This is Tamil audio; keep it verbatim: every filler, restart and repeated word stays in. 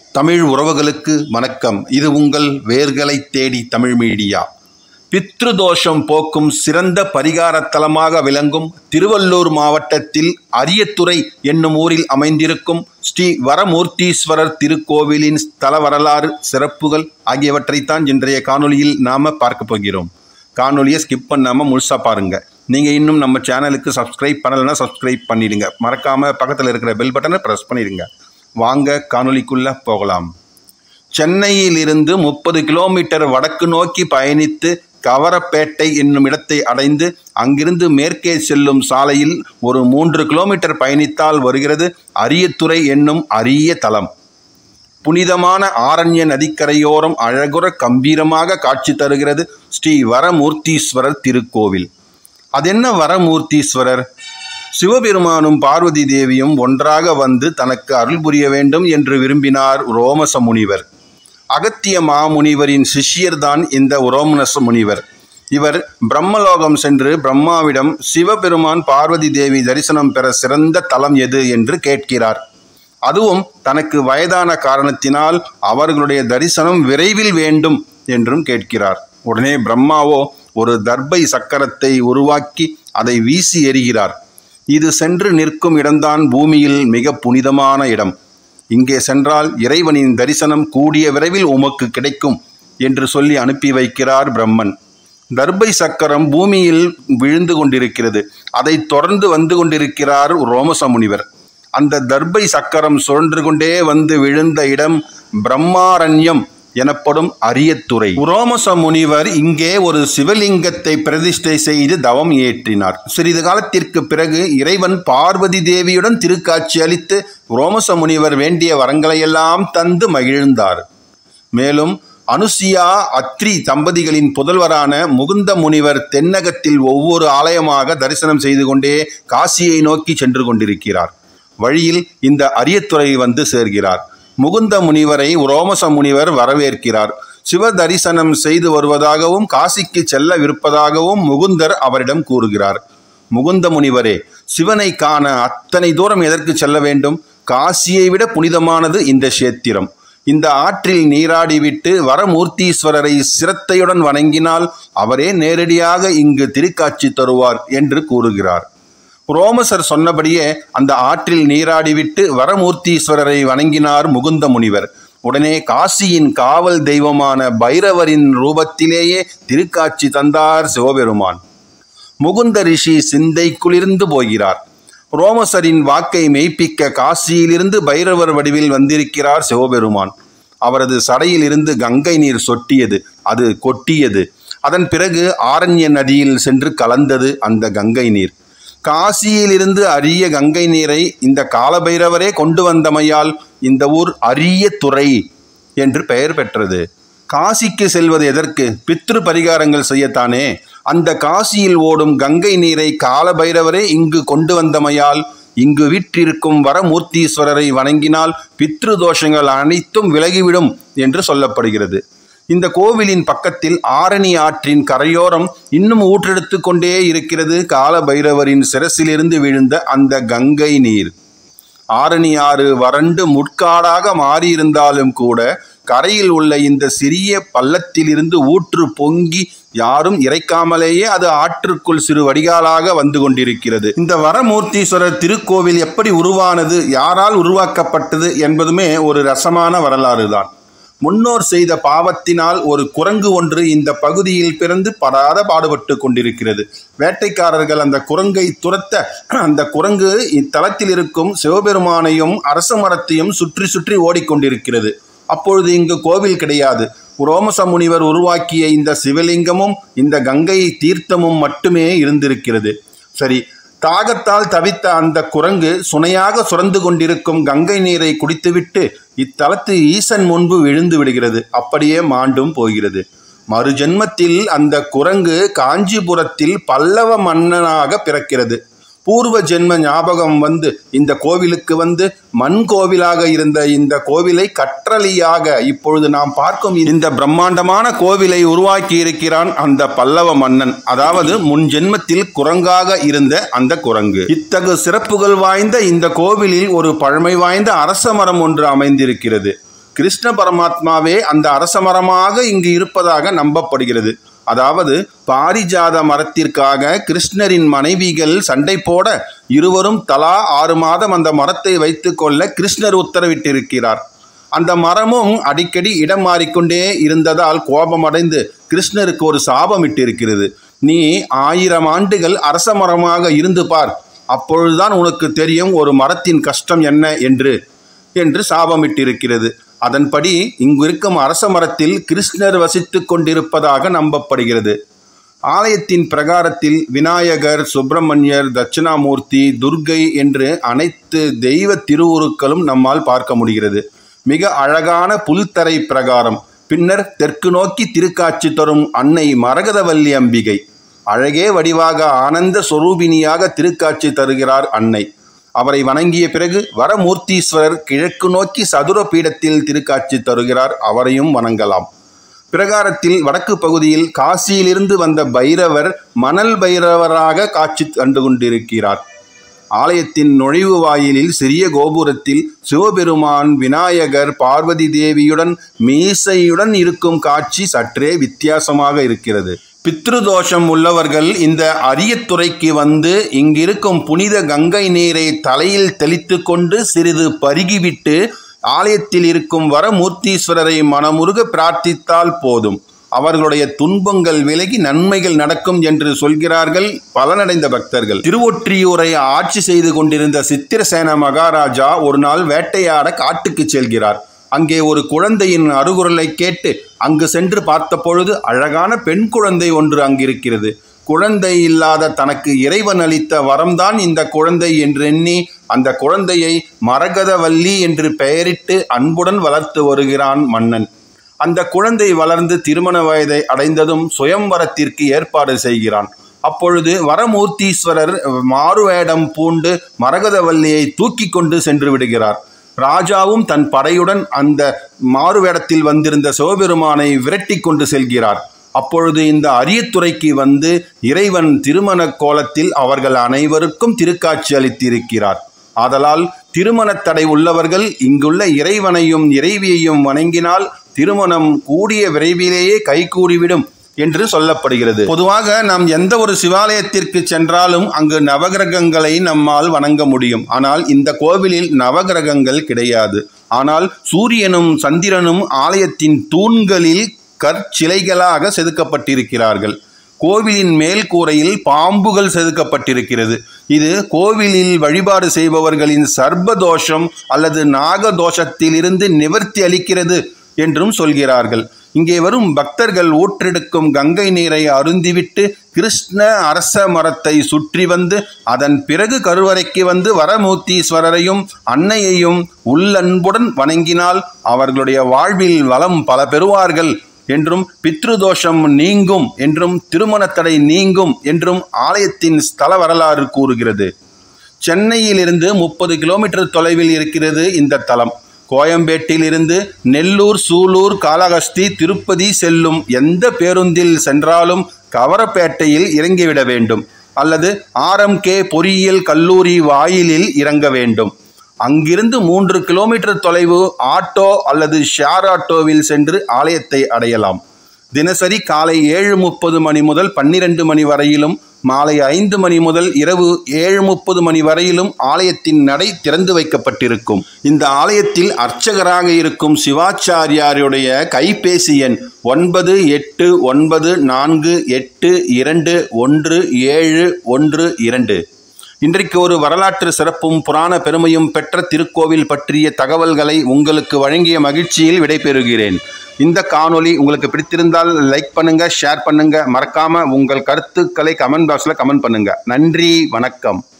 தமிழ் உறவுகளுக்கு வணக்கம். இது உங்கள் வேர்களை தேடி தமிழ் மீடியா. பித்ருதோஷம் போக்கும் சிறந்த பரிகார தலமாக விளங்கும் திருவள்ளூர் மாவட்டத்தில் அரியத்துறை என்னும் ஊரில் அமைந்திருக்கும் ஸ்ரீ வரமூர்த்தீஸ்வரர் திருக்கோவிலின் ஸ்தல வரலாறு, சிறப்புகள் ஆகியவற்றைத்தான் இன்றைய காணொலியில் நாம் பார்க்க போகிறோம். காணொலியை ஸ்கிப் பண்ணாமல் முழுசாக பாருங்கள். நீங்கள் இன்னும் நம்ம சேனலுக்கு சப்ஸ்கிரைப் பண்ணலைன்னா சப்ஸ்கிரைப் பண்ணிடுங்க. மறக்காமல் பக்கத்தில் இருக்கிற பெல் பட்டனை ப்ரெஸ் பண்ணிடுங்க. வாங்க காணொலிக்குள்ளே போகலாம். சென்னையிலிருந்து முப்பது கிலோமீட்டர் வடக்கு நோக்கி பயணித்து கவரப்பேட்டை என்னும் இடத்தை அடைந்து அங்கிருந்து மேற்கே செல்லும் சாலையில் ஒரு மூன்று கிலோமீட்டர் பயணித்தால் வருகிறது அரியத்துறை என்னும் அரிய தலம். புனிதமான ஆரண்ய நதிக்கரையோரம் அழகுற கம்பீரமாக காட்சி தருகிறது ஸ்ரீ வரமூர்த்தீஸ்வரர் திருக்கோவில். அதென்ன வரமூர்த்தீஸ்வரர்? சிவபெருமானும் பார்வதி தேவியும் ஒன்றாக வந்து தனக்கு அருள் புரிய வேண்டும் என்று விரும்பினார் உரோமச முனிவர். அகத்திய மாமுனிவரின் சிஷ்யர்தான் இந்த உரோமச முனிவர். இவர் பிரம்மலோகம் சென்று பிரம்மாவிடம் சிவபெருமான் பார்வதி தேவி தரிசனம் பெற சிறந்த தலம் எது என்று கேட்கிறார். அதுவும் தனக்கு வயதான காரணத்தினால் அவர்களுடைய தரிசனம் விரைவில் வேண்டும் என்றும் கேட்கிறார். உடனே பிரம்மாவோ ஒரு தர்பை சக்கரத்தை உருவாக்கி அதை வீசி எறிகிறார். இது சென்று நிற்கும் இடம்தான் பூமியில் மிக புனிதமான இடம். இங்கே சென்றால் இறைவனின் தரிசனம் கூடிய விரைவில் உமக்கு கிடைக்கும் என்று சொல்லி அனுப்பி வைக்கிறார் பிரம்மன். தர்பை சக்கரம் பூமியில் விழுந்து கொண்டிருக்கிறது. அதை தொடர்ந்து வந்து கொண்டிருக்கிறார் உரோமச முனிவர். அந்த தர்பை சக்கரம் சுழன்று கொண்டே வந்து விழுந்த இடம் பிரம்மாரண்யம் எனப்படும் அரியத்துறை. உரோமச முனிவர் இங்கே ஒரு சிவலிங்கத்தை பிரதிஷ்டை செய்து தவம் ஏற்றினார். சிறிது காலத்திற்கு பிறகு இறைவன் பார்வதி தேவியுடன் திருக்காட்சி அளித்து உரோமச முனிவர் வேண்டிய வரங்களையெல்லாம் தந்து மகிழ்ந்தார். மேலும் அனுசியா அத்ரி தம்பதிகளின் புதல்வரான முகுந்த முனிவர் தென்னகத்தில் ஒவ்வொரு ஆலயமாக தரிசனம் செய்து கொண்டே காசியை நோக்கி சென்று கொண்டிருக்கிறார். வழியில் இந்த அரியத்துறை வந்து சேர்கிறார். முகுந்த முனிவரை உரோமச முனிவர் வரவேற்கிறார். சிவ தரிசனம் செய்து வருவதாகவும் காசிக்கு செல்லவிருப்பதாகவும் முகுந்தர் அவரிடம் கூறுகிறார். முகுந்த முனிவரே, சிவனை காண அத்தனை தூரம் எதற்கு செல்ல வேண்டும்? காசியை விட புனிதமானது இந்த கஷேத்திரம். இந்த ஆற்றில் நீராடிவிட்டு வரமூர்த்தீஸ்வரரை சிரத்தையுடன் வணங்கினால் அவரே நேரடியாக இங்கு திருக்காட்சி தருவார் என்று கூறுகிறார். உரோமசர் சொன்னபடியே அந்த ஆற்றில் நீராடிவிட்டு வரமூர்த்தீஸ்வரரை வணங்கினார் முகுந்த முனிவர். உடனே காசியின் காவல் தெய்வமான பைரவரின் ரூபத்திலேயே திருக்காட்சி தந்தார் சிவபெருமான். முகுந்த ரிஷி சிந்தை குளிர்ந்து போகிறார். உரோமசரின் வாக்கை மெய்ப்பிக்க காசியிலிருந்து பைரவர் வடிவில் வந்திருக்கிறார் சிவபெருமான். அவரது சடையில் இருந்து கங்கை நீர் சொட்டியது, அது கொட்டியது. அதன் பிறகு ஆரண்ய நதியில் சென்று கலந்தது அந்த கங்கை நீர். காசியிலிருந்து அரிய கங்கை நீரை இந்த காலபைரவரே கொண்டு வந்தமையால் இந்த ஊர் அரியத்துறை என்று பெயர் பெற்றது. காசிக்கு செல்வது எதற்கு? பித்ரு பரிகாரங்கள் செய்யத்தானே. அந்த காசியில் ஓடும் கங்கை நீரை காலபைரவரே இங்கு கொண்டு வந்தமையால் இங்கு வீற்றிருக்கும் வரமூர்த்தீஸ்வரரை வணங்கினால் பித்ரு தோஷங்கள் அனைத்தும் விலகிவிடும் என்று சொல்லப்படுகிறது. இந்த கோவிலின் பக்கத்தில் ஆரணி ஆற்றின் கரையோரம் இன்னும் ஊற்றெடுத்து கொண்டே இருக்கிறது கால பைரவரின் சிரசிலிருந்து விழுந்த அந்த கங்கை நீர். ஆரணி ஆறு வறண்டு முட்காடாக மாறியிருந்தாலும் கூட கரையில் உள்ள இந்த சிறிய பள்ளத்திலிருந்து ஊற்று பொங்கி யாரும் இறைக்காமலேயே அது ஆற்றுக்குள் சிறு வடிகாலாக வந்து கொண்டிருக்கிறது. இந்த வரமூர்த்தீஸ்வரர் திருக்கோவில் எப்படி உருவானது, யாரால் உருவாக்கப்பட்டது என்பதுமே ஒரு ரசமான வரலாறு தான். முன்னோர் செய்த பாவத்தினால் ஒரு குரங்கு ஒன்று இந்த பகுதியில் பிறந்து படாத பாடுபட்டு கொண்டிருக்கிறது. வேட்டைக்காரர்கள் அந்த குரங்கை துரத்த அந்த குரங்கு இத்தலத்தில் இருக்கும் சிவபெருமானையும் அரச மரத்தையும் சுற்றி சுற்றி ஓடிக்கொண்டிருக்கிறது. அப்பொழுது இங்கு கோவில் கிடையாது. உரோமச முனிவர் உருவாக்கிய இந்த சிவலிங்கமும் இந்த கங்கை தீர்த்தமும் மட்டுமே இருந்திருக்கிறது. சரி, தாகத்தால் தவித்த அந்த குரங்கு சுனையாக சுரந்து கொண்டிருக்கும் கங்கை நீரை குடித்துவிட்டு இத்தலத்து ஈசன் முன்பு விழுந்து விடுகிறது. அப்படியே மாண்டும் போகிறது. மறுஜென்மத்தில் அந்த குரங்கு காஞ்சிபுரத்தில் பல்லவ மன்னனாக பிறக்கிறது. பூர்வ ஜென்ம ஞாபகம் வந்து இந்த கோவிலுக்கு வந்து மண் கோவிலாக இருந்த இந்த கோவிலை கற்றளியாக இப்பொழுது நாம் பார்க்கும் இந்த பிரம்மாண்டமான கோவிலை உருவாக்கி இருக்கிறான் அந்த பல்லவ மன்னன். அதாவது முன் ஜென்மத்தில் குரங்காக இருந்த அந்த குரங்கு. இத்தகு சிறப்புகள் வாய்ந்த இந்த கோவிலில் ஒரு பழமை வாய்ந்த அரச மரம் ஒன்று அமைந்திருக்கிறது. கிருஷ்ண பரமாத்மாவே அந்த அரச மரமாக இங்கு இருப்பதாக நம்பப்படுகிறது. அதாவது பாரிஜாத மரத்திற்காக கிருஷ்ணரின் மனைவிகள் சண்டை போட இருவரும் தலா ஆறு மாதம் அந்த மரத்தை வைத்து கொள்ள கிருஷ்ணர் உத்தரவிட்டிருக்கிறார். அந்த மரமும் அடிக்கடி இடம் மாறிக்கொண்டே இருந்ததால் கோபமடைந்து கிருஷ்ணருக்கு ஒரு சாபம் இட்டிருக்கிறது. நீ ஆயிரம் ஆண்டுகள் அரச மரமாக இருந்து பார், அப்பொழுதுதான் உனக்கு தெரியும் ஒரு மரத்தின் கஷ்டம் என்ன என்று என்று சாபமிட்டிருக்கிறது. அதன்படி இங்கிருக்கும் அரச மரத்தில் கிருஷ்ணர் வசித்து கொண்டிருப்பதாக நம்பப்படுகிறது. ஆலயத்தின் பிரகாரத்தில் விநாயகர், சுப்பிரமணியர், தட்சிணாமூர்த்தி, துர்க்கை என்று அனைத்து தெய்வ திருவுருக்களும் நம்மால் பார்க்க முடிகிறது. மிக அழகான புல்தரை பிரகாரம். பின்னர் தெற்கு நோக்கி திருக்காட்சி தரும் அன்னை மரகதவல்லி அம்பிகை. அழகே வடிவாக ஆனந்த சொரூபினியாக திருக்காட்சி தருகிறார் அன்னை. அவரை வணங்கிய பிறகு வரமூர்த்தீஸ்வரர் கிழக்கு நோக்கி சதுர பீடத்தில் திருக்காட்சி தருகிறார். அவரையும் வணங்கலாம். பிரகாரத்தில் வடக்கு பகுதியில் காசியிலிருந்து வந்த பைரவர் மணல் பைரவராக காட்சி கண்டு கொண்டிருக்கிறார். ஆலயத்தின் நுழைவு வாயிலில் சிறிய கோபுரத்தில் சிவபெருமான், விநாயகர், பார்வதி தேவியுடன் மீசையுடன் இருக்கும் காட்சி சற்றே வித்தியாசமாக இருக்கிறது. பித்ருதோஷம் உள்ளவர்கள் இந்த அரியத்துறைக்கு வந்து இங்கிருக்கும் புனித கங்கை நீரை தலையில் தெளித்து கொண்டு சிறிது பருகிவிட்டு ஆலயத்தில் இருக்கும் வரமூர்த்தீஸ்வரரை மனமுருக பிரார்த்தித்தால் போதும். அவர்களுடைய துன்பங்கள் விலகி நன்மைகள் நடக்கும் என்று சொல்கிறார்கள் பலனடைந்த பக்தர்கள். திருவொற்றியூரை ஆட்சி செய்து கொண்டிருந்த சித்திரசேன மகாராஜா ஒரு நாள் வேட்டையாட காட்டுக்கு செல்கிறார். அங்கே ஒரு குழந்தையின் அருகுரலை கேட்டு அங்கு சென்று பார்த்த பொழுது அழகான பெண் குழந்தை ஒன்று அங்கிருக்கிறது. குழந்தை இல்லாத தனக்கு இறைவன் அளித்த வரம்தான் இந்த குழந்தை என்று எண்ணி அந்த குழந்தையை மரகதவல்லி என்று பெயரிட்டு அன்புடன் வளர்த்து வருகிறான் மன்னன். அந்த குழந்தை வளர்ந்து திருமண வயதை அடைந்ததும் சுயம்வரத்திற்கு ஏற்பாடு செய்கிறான். அப்பொழுது வரமூர்த்தீஸ்வரர் மாறுவேடம் பூண்டு மரகதவல்லியை தூக்கி கொண்டு சென்று விடுகிறார். ராஜாவும் தன் படையுடன் அந்த மாறுவேடத்தில் வந்திருந்த சிவபெருமானை விரட்டி கொண்டு செல்கிறார். அப்பொழுது இந்த அரியத்துறைக்கு வந்து இறைவன் திருமண கோலத்தில் அவர்கள் அனைவருக்கும் திருக்காட்சி அளித்திருக்கிறார். ஆதலால் திருமண தடை உள்ளவர்கள் இங்குள்ள இறைவனையும் இறைவியையும் வணங்கினால் திருமணம் கூடிய விரைவிலேயே கைகூடிவிடும் என்று சொல்லப்படுகிறது. பொதுவாக நாம் எந்த ஒரு சிவாலயத்திற்கு சென்றாலும் அங்கு நவகிரகங்களை நம்மால் வணங்க முடியும். ஆனால் இந்த கோவிலில் நவகிரகங்கள் கிடையாது. ஆனால் சூரியனும் சந்திரனும் ஆலயத்தின் தூண்களில் கற்சிலைகளாக செதுக்கப்பட்டிருக்கிறார்கள். கோவிலின் மேல் கூரையில் பாம்புகள் செதுக்கப்பட்டிருக்கிறது. இது கோவிலில் வழிபாடு செய்பவர்களின் சர்ப்பதோஷம் அல்லது நாகதோஷத்திலிருந்து நிவர்த்தி அளிக்கிறது என்றும் சொல்கிறார்கள். இங்கே வரும் பக்தர்கள் ஊற்றெடுக்கும் கங்கை நீரை அருந்திவிட்டு கிருஷ்ண அரச மரத்தை சுற்றி வந்து அதன் பிறகு கருவறைக்கு வந்து வரமூர்த்தீஸ்வரரையும் அன்னையையும் உள்ளன்புடன் வணங்கினால் அவர்களுடைய வாழ்வில் வளம் பல பெறுவார்கள் என்றும் பித்ருதோஷம் நீங்கும் என்றும் திருமண தடை நீங்கும் என்றும் ஆலயத்தின் ஸ்தல வரலாறு கூறுகிறது. சென்னையிலிருந்து முப்பது கிலோமீட்டர் தொலைவில் இருக்கிறது இந்த தலம். கோயம்பேட்டில் இருந்து நெல்லூர், சூலூர், காளஹஸ்தி, திருப்பதி செல்லும் எந்த பேருந்தில் சென்றாலும் கவரப்பேட்டையில் இறங்கிவிட வேண்டும் அல்லது ஆர்எம்கே பொறியியல் கல்லூரி வாயிலில் இறங்க வேண்டும். அங்கிருந்து மூன்று கிலோமீட்டர் தொலைவு ஆட்டோ அல்லது ஷேர் ஆட்டோவில் சென்று ஆலயத்தை அடையலாம். தினசரி காலை ஏழு முப்பது மணி முதல் பன்னிரண்டு மணி வரையிலும் மாலை ஐந்து மணி முதல் இரவு ஏழு முப்பது மணி வரையிலும் ஆலயத்தின் நடை திறந்து வைக்கப்பட்டிருக்கும். இந்த ஆலயத்தில் அர்ச்சகராக இருக்கும் சிவாச்சாரியாருடைய கைபேசி எண் ஒன்பது எட்டு ஒன்பது நான்கு எட்டு இரண்டு ஒன்று ஏழு ஒன்று இரண்டு. இன்றைக்கு ஒரு வரலாற்று சிறப்பும் புராண பெருமையும் பெற்ற திருக்கோவில் பற்றிய தகவல்களை உங்களுக்கு வழங்கிய மகிழ்ச்சியில் விடைபெறுகிறேன். இந்த காணொளி உங்களுக்கு பிடித்திருந்தால் லைக் பண்ணுங்க, ஷேர் பண்ணுங்க, மறக்காம உங்கள் கருத்துக்களை கமெண்ட் பாக்ஸில் கமெண்ட் பண்ணுங்க. நன்றி, வணக்கம்.